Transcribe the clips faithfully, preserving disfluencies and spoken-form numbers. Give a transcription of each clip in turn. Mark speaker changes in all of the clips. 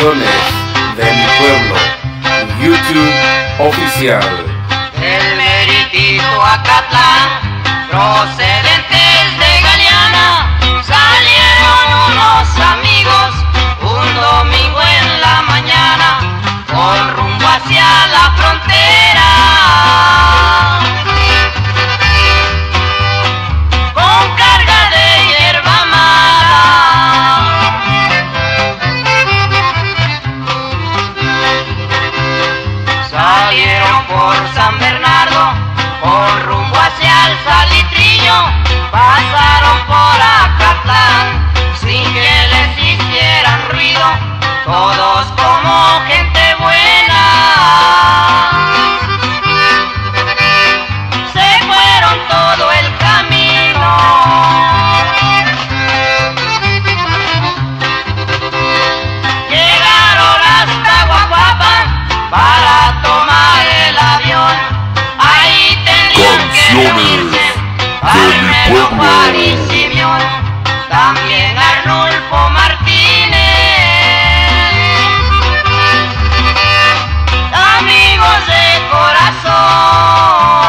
Speaker 1: Canciones de mi pueblo, YouTube oficial.
Speaker 2: El meritito Acatlán, procedentes de Galeana, salieron unos amigos un domingo en la mañana, con rumbo hacia la frontera, con carga de hierba mala. Salieron por San Bernardo, con rumbo hacia el Salitrillo, pasaron por Acatlán, sin que les hicieran ruido, todos como gente buena. Se fueron todo el camino, llegaron hasta Guaguapa para tomar el avión. Ahí tendrían que reunirse Palmero, Juan y Simeón, también Arnulfo Martínez, amigos de corazón.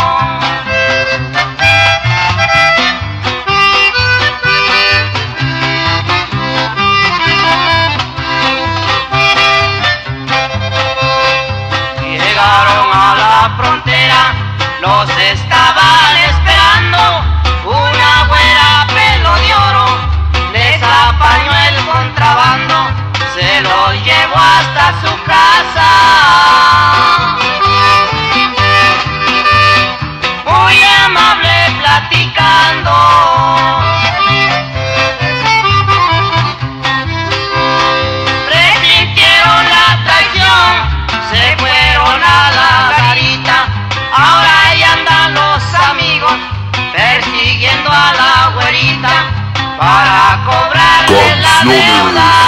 Speaker 2: Llegaron a la frontera, los estaban esperando una güera pelo de oro, les apañó el contrabando, se lo llevó hasta su casa. Muy amable platicando, resintieron la traición, se fueron a la garita. Ahora ahí andan los amigos persiguiendo a la güerita para cobrarle la deuda.